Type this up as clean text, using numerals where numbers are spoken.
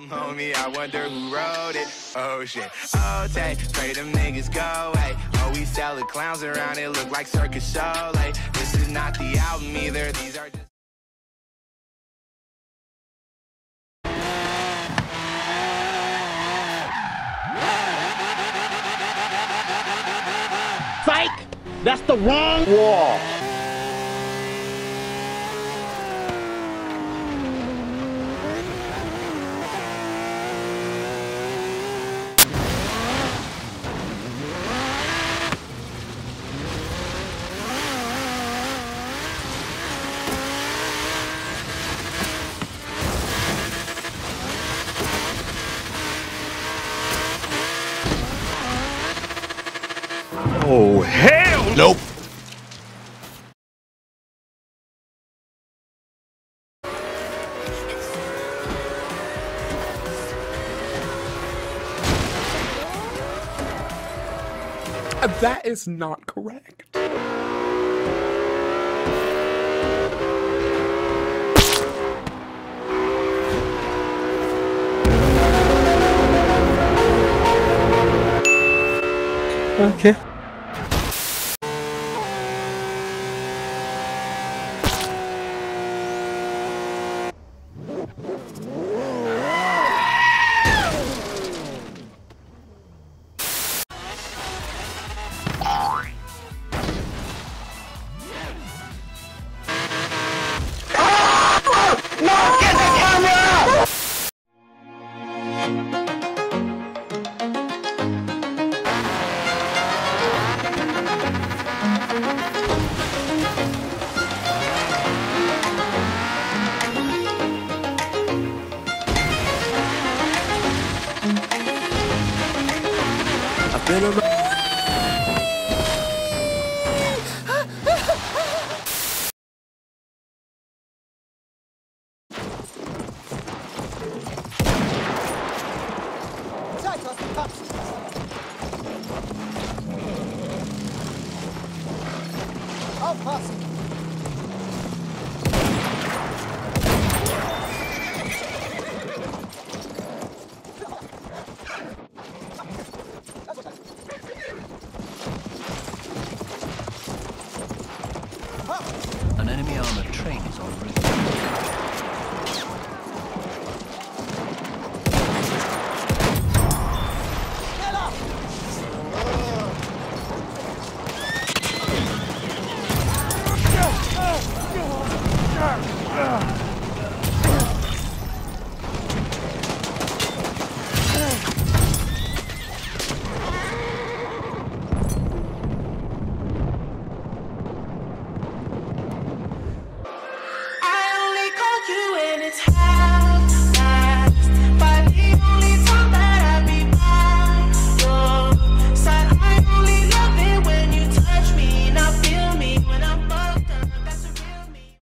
Homie, I wonder who wrote it. Oh shit. Oh, take, pray them niggas go away. Oh, we sell the clowns around it, look like circus show. Like, this is not the album either. These are just. Psych! That's the wrong wall. Oh, hell nope. That is not correct. Okay. Been around.